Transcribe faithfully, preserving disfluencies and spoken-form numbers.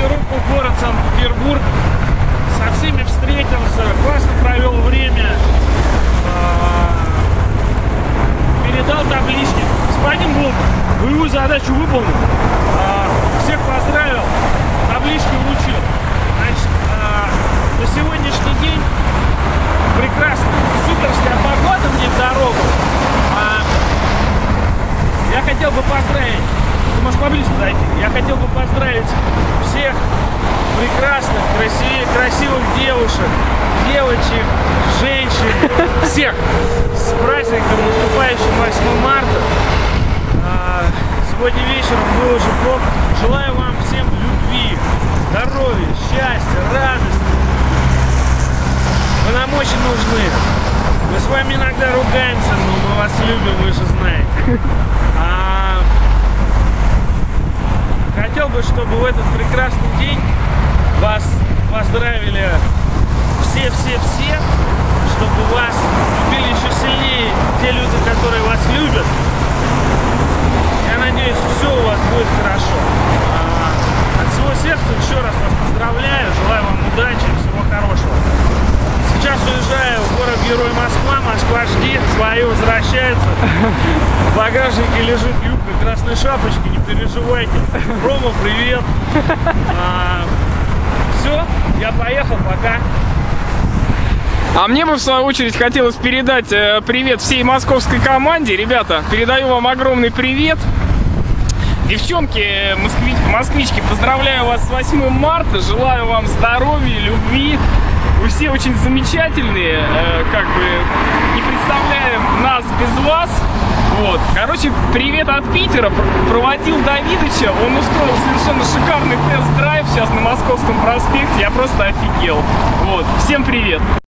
командировку в город Санкт-Петербург. Со всеми встретился, классно провел время. Передал таблички. Господин Волк, боевую задачу выполнил. Всех поздравил, таблички вручил. Значит, на сегодняшний день прекрасно, суперская погода мне в дорогу. Я хотел бы поздравить, ты можешь поближе подойти, я хотел бы поздравить всех прекрасных, красивых, красивых девушек, девочек, женщин, всех с праздником, наступающим восьмое марта. Сегодня вечером выложу блог. Желаю вам всем любви, здоровья, счастья, радости. Вы нам очень нужны. Мы с вами иногда ругаемся, но мы вас любим, вы же знаете. А... Хотел бы, чтобы в этот прекрасный день вас поздравили все-все-все, чтобы вас любили еще сильнее те люди, которые вас любят. Я надеюсь, все у вас будет хорошо. А... От всего сердца еще раз вас поздравляю, желаю вам удачи и всего хорошего. Сейчас уезжаю в город-герой Москва, Москва жди, свои возвращаются. В багажнике лежит юбка красной шапочки, не переживайте. Рома, привет. А, все, я поехал, пока. А мне бы в свою очередь хотелось передать э, привет всей московской команде. Ребята, передаю вам огромный привет. Девчонки, москвич, москвички, поздравляю вас с восьмым марта, желаю вам здоровья, любви. Вы все очень замечательные, э, как бы не представляем нас без вас. Вот. Короче, привет от Питера. Проводил Давидыча, он устроил совершенно шикарный тест-драйв сейчас на Московском проспекте. Я просто офигел. Вот. Всем привет.